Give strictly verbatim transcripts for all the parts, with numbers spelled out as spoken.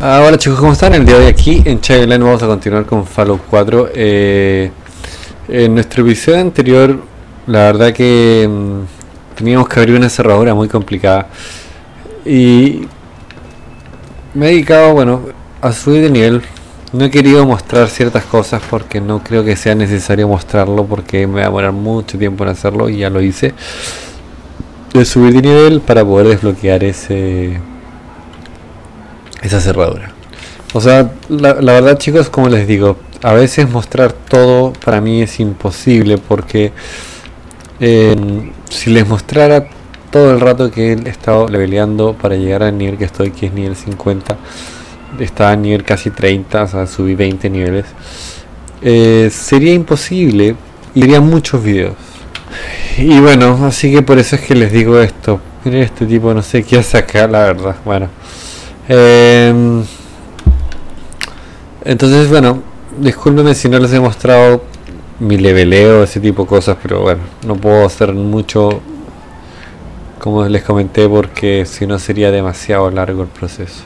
Ah, hola chicos, ¿cómo están? El día de hoy aquí en Chagline vamos a continuar con Fallout cuatro. Eh, en nuestro episodio anterior, la verdad que mmm, teníamos que abrir una cerradura muy complicada. Y me he dedicado, bueno, a subir de nivel. No he querido mostrar ciertas cosas porque no creo que sea necesario mostrarlo, porque me va a demorar mucho tiempo en hacerlo y ya lo hice. De subir de nivel para poder desbloquear ese... esa cerradura. O sea, la, la verdad chicos, como les digo, a veces mostrar todo para mí es imposible porque eh, si les mostrara todo el rato que he estado leveleando para llegar al nivel que estoy, que es nivel cincuenta, estaba en nivel casi treinta, o sea, subí veinte niveles, eh, sería imposible y serían muchos videos. Y bueno, así que por eso es que les digo esto. Miren, este tipo no sé qué hace acá, la verdad. Bueno. Eh, entonces, bueno, discúlpenme si no les he mostrado mi leveleo, ese tipo de cosas, pero bueno, no puedo hacer mucho, como les comenté, porque si no sería demasiado largo el proceso.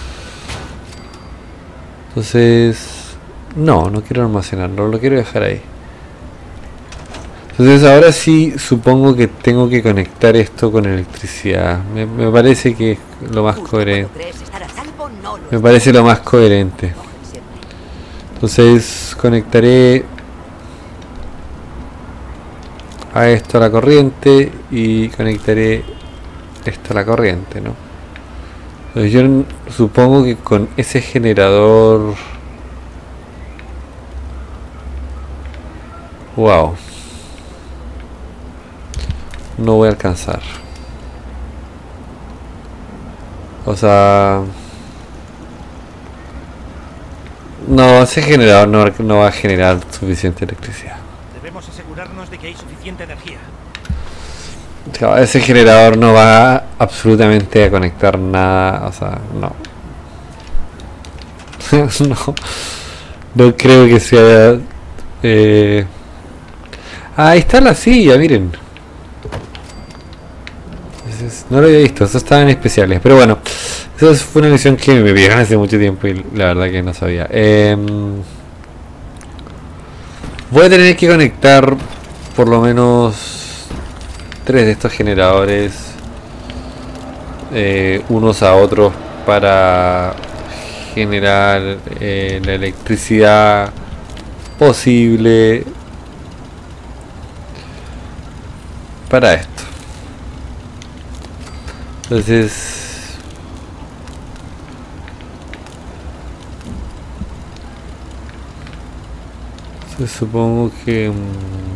Entonces, no, no quiero almacenarlo, lo quiero dejar ahí. Entonces ahora sí supongo que tengo que conectar esto con electricidad. Me, me parece que es lo más coherente. Me parece lo más coherente. Entonces conectaré a esto a la corriente y conectaré esto a la corriente, ¿no? Entonces yo supongo que con ese generador... Wow. No voy a alcanzar. O sea... No, ese generador no, no va a generar suficiente electricidad. Debemos asegurarnos de que hay suficiente energía. O sea, ese generador no va absolutamente a conectar nada. O sea, no. no. No creo que sea... Eh... Ah, ahí está la silla, miren. No lo había visto, eso estaba en especiales. Pero bueno, eso fue una misión que me pidieron hace mucho tiempo y la verdad que no sabía. Eh, voy a tener que conectar por lo menos tres de estos generadores eh, unos a otros para generar eh, la electricidad posible para esto. Entonces, supongo que mmm,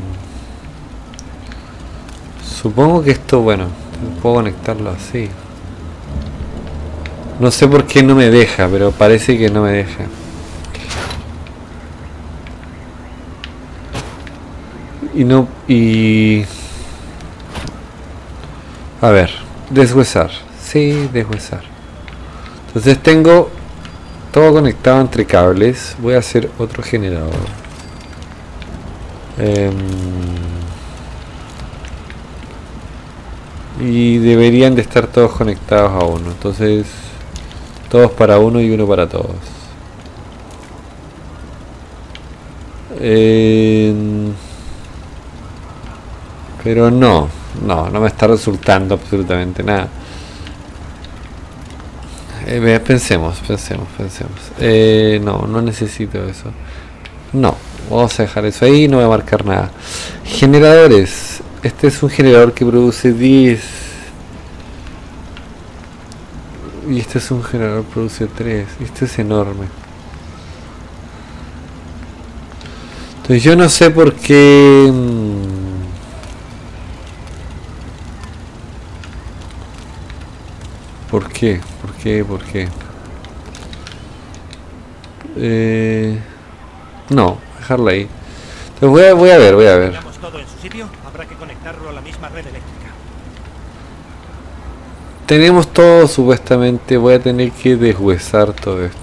supongo que esto, bueno, puedo conectarlo así. No sé por qué no me deja, pero parece que no me deja. Y no, y... A ver, deshuesar. Sí, deshuesar. Entonces tengo todo conectado entre cables. Voy a hacer otro generador. Eh, y deberían de estar todos conectados a uno. Entonces, todos para uno y uno para todos. Eh, pero no, no, no me está resultando absolutamente nada. Eh, pensemos, pensemos, pensemos. Eh, no, no necesito eso. No, vamos a dejar eso ahí, no voy a marcar nada. Generadores. Este es un generador que produce diez. Y este es un generador que produce tres. Este es enorme. Entonces yo no sé por qué... ¿Por qué? ¿Por qué? ¿Por qué? Eh, no, dejarlo ahí. Entonces voy a, voy a ver, voy a ver. Todo en su sitio, habrá que conectarlo a la misma red eléctrica. Tenemos todo supuestamente, voy a tener que deshuesar todo esto.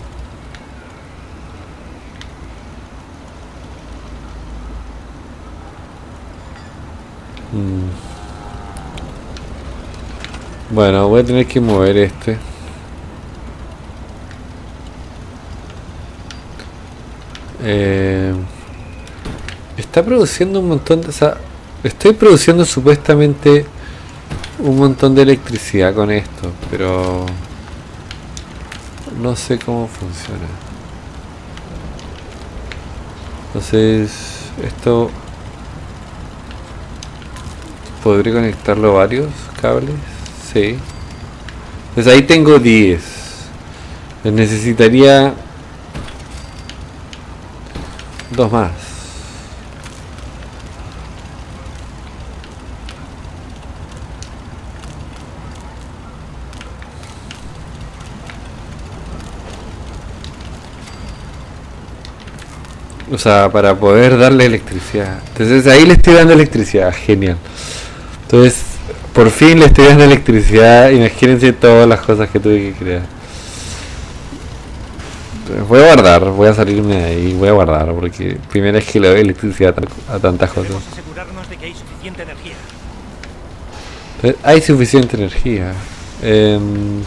Mm. Bueno, voy a tener que mover este. Eh, está produciendo un montón de... O sea, estoy produciendo supuestamente un montón de electricidad con esto, pero no sé cómo funciona. Entonces, esto podré conectarlo a varios cables. Sí. Pues ahí tengo diez. Necesitaría dos más. O sea, para poder darle electricidad. Entonces ahí le estoy dando electricidad. Genial. Entonces, por fin le estoy dando electricidad. Imagínense todas las cosas que tuve que crear. Entonces, voy a guardar. Voy a salirme de ahí. Voy a guardar. Porque primera vez que le doy electricidad a tantas cosas. Debemos asegurarnos de que hay suficiente energía. Entonces, hay suficiente energía. Eh,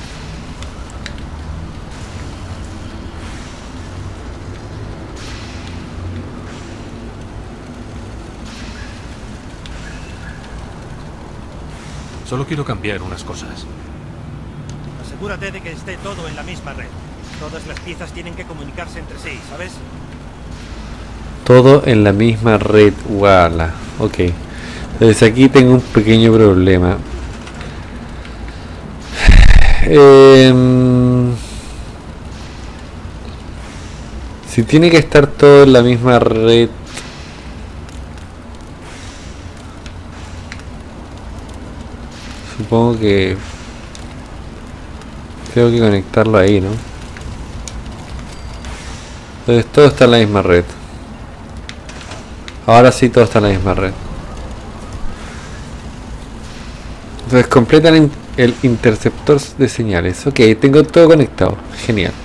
Solo quiero cambiar unas cosas. Asegúrate de que esté todo en la misma red. Todas las piezas tienen que comunicarse entre sí, ¿sabes? Todo en la misma red. Wala. Ok. Entonces aquí tengo un pequeño problema. Eh, si tiene que estar todo en la misma red, supongo que tengo que conectarlo ahí, ¿no? Entonces todo está en la misma red. Ahora sí todo está en la misma red. Entonces completan el, el interceptor de señales. Ok, tengo todo conectado. Genial.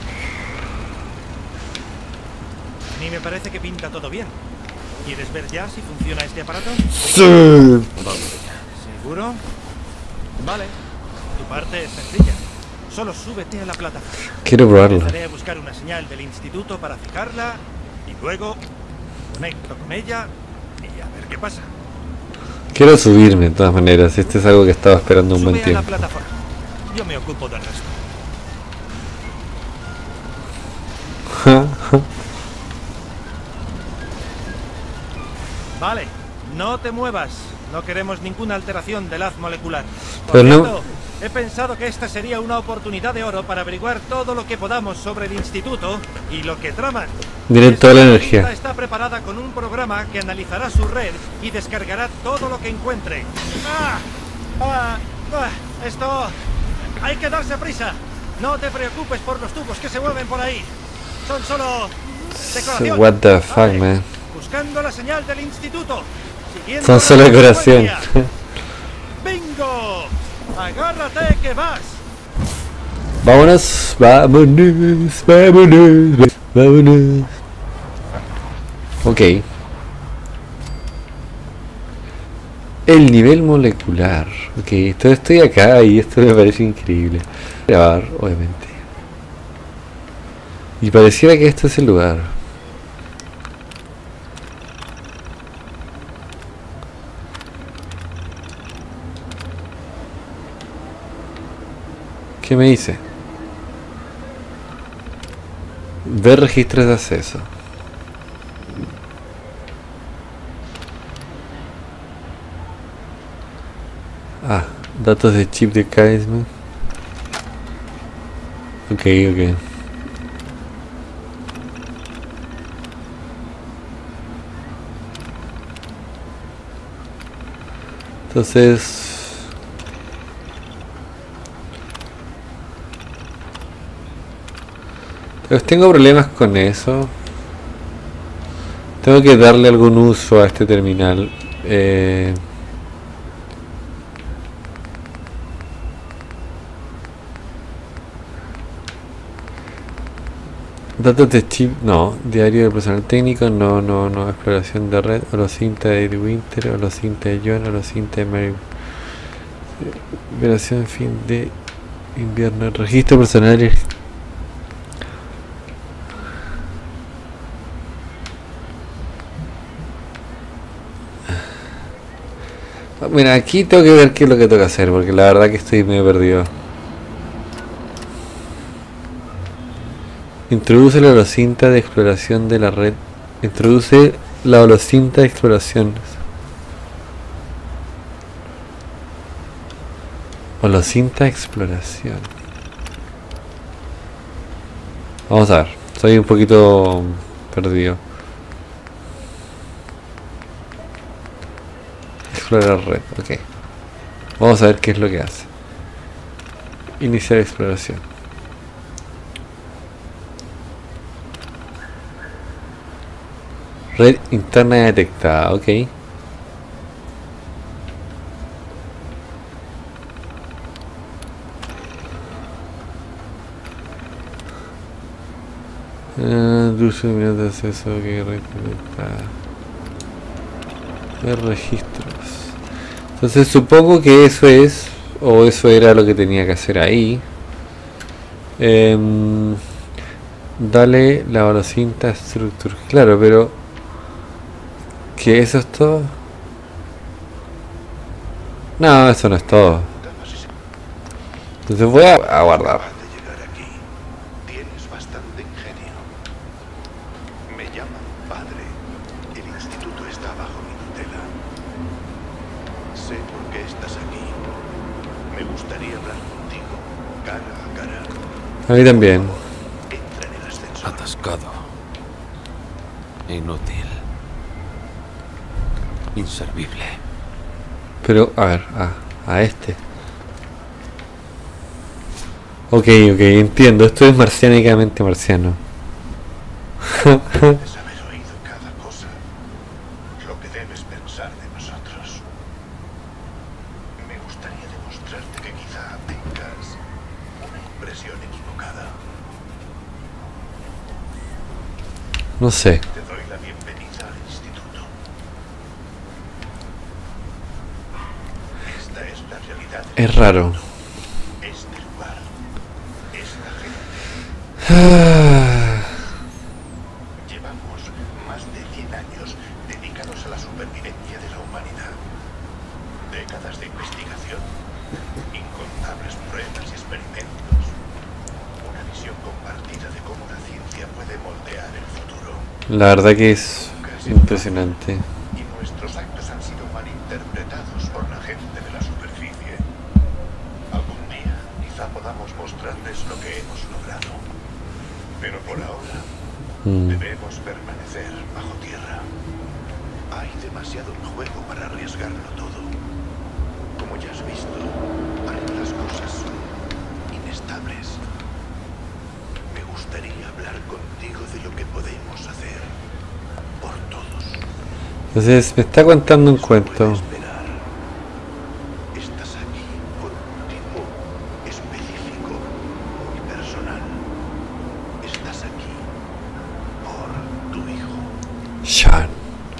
A mí me parece que pinta todo bien. ¿Quieres ver ya si funciona este aparato? Sí. ¿Seguro? Vale. Tu parte es sencilla. Solo súbete a la plataforma. Quiero probarlo. Empezaré a buscar una señal del instituto para fijarla y luego conecto con ella y a ver qué pasa. Quiero subirme de todas maneras. Este es algo que estaba esperando un Sube buen a la tiempo. plataforma. Yo me ocupo del resto. Vale, no te muevas. No queremos ninguna alteración del haz molecular. Por Pero no- cierto, he pensado que esta sería una oportunidad de oro para averiguar todo lo que podamos sobre el instituto y lo que traman. Miren Esta toda la herramienta energía. Está preparada con un programa que analizará su red y descargará todo lo que encuentre. ¡Ah! ¡Ah! ¡Ah! Esto... Hay que darse prisa. No te preocupes por los tubos que se mueven por ahí. Son solo... decoración. What the fuck, Vale. man. Buscando la señal del instituto. Siguiendo Son la solo decoración. frecuencia. ¡Bingo! ¡Agárrate que vas! Vámonos, vámonos, vámonos, vámonos. Ok. El nivel molecular. Ok, esto estoy acá y esto me parece increíble. Grabar, obviamente. Y pareciera que este es el lugar. ¿Qué me dice? Ver registros de acceso. Ah, datos de chip de Kaisman. Ok, ok. Entonces... Pues tengo problemas con eso. Tengo que darle algún uso a este terminal. Eh, datos de chip, no. Diario de personal técnico, no, no, no. Exploración de red, holocinta de Winter, holocinta de John, holocinta de Mary. Operación fin de invierno. Registro personal. Mira, aquí tengo que ver qué es lo que tengo que hacer, porque la verdad que estoy medio perdido. Introduce la holocinta de exploración de la red. Introduce la holocinta de exploración. Holocinta de exploración. Vamos a ver. Soy un poquito perdido. Explorar red, ok. Vamos a ver qué es lo que hace. Iniciar exploración. Red interna detectada, ok. Uh, dulce de acceso, que red detectada. Ver registros. Entonces supongo que eso es, o eso era lo que tenía que hacer ahí. Eh, dale la holocinta structure. Claro, pero ¿que eso es todo? No, eso no es todo. Entonces voy a, a guardar. Tienes bastante ingenio. Me llaman padre. El instituto está bajo mi tutela. Sé por qué estás aquí. Me gustaría hablar contigo, cara a cara. A mí también. Entra en el ascensor. Atascado. Inútil. Inservible. Pero, a ver, a, a este. Ok, ok, entiendo. Esto es marcianicamente marciano. Debes haber oído cada cosa. Lo que debes pensar de nosotros. Me gustaría demostrarte que quizá tengas una impresión equivocada. No sé. Te doy la bienvenida al instituto. Esta es la realidad. Es raro. Este lugar. Esta gente. Ah, Llevamos más de cien años dedicados a la supervivencia de la humanidad. Décadas de investigación, incontables pruebas y experimentos. Una visión compartida de cómo la ciencia puede moldear el futuro. la verdad que es impresionante. Y nuestros actos han sido malinterpretados por la gente de la superficie. Algún día quizá podamos mostrarles lo que hemos logrado. Pero por ahora Mm. debemos permanecer bajo tierra. Hay demasiado en juego para arriesgarlo todo. Como ya has visto, algunas cosas son inestables. Me gustaría hablar contigo de lo que podemos hacer por todos. Entonces me está contando un cuento. Esperar. Estás aquí por un motivo específico, muy personal. Estás aquí por tu hijo. Sean.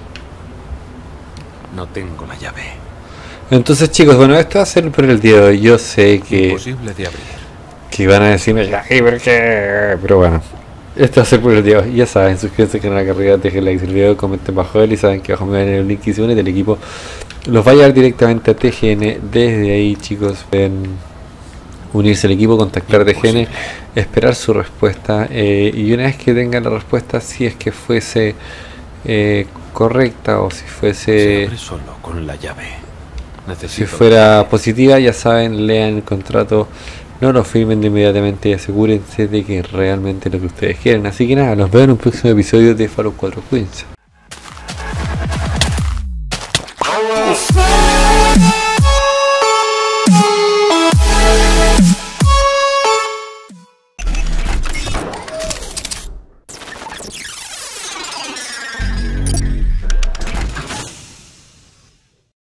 No tengo la llave. Entonces chicos, bueno, esto va a ser por el día de hoy. Yo sé que, Imposible de abrir. que van a decirme, ya, ¿y por qué? Pero bueno, esto va a ser por el día de hoy. Ya saben, suscríbanse al canal acá arriba, dejen like al video, comenten bajo él y saben que abajo me ven el link y se unen del equipo. Los va a llevar directamente a T G N. Desde ahí chicos pueden unirse al equipo, contactar a T G N, Imposible. esperar su respuesta eh, y una vez que tengan la respuesta, si es que fuese eh, correcta o si Se fuese abre solo con la llave. si Necesito fuera positiva, ya saben, lean el contrato, no lo firmen de inmediatamente y asegúrense de que realmente es lo que ustedes quieren. Así que nada, los veo en un próximo episodio de Fallout cuatro. Cuídense.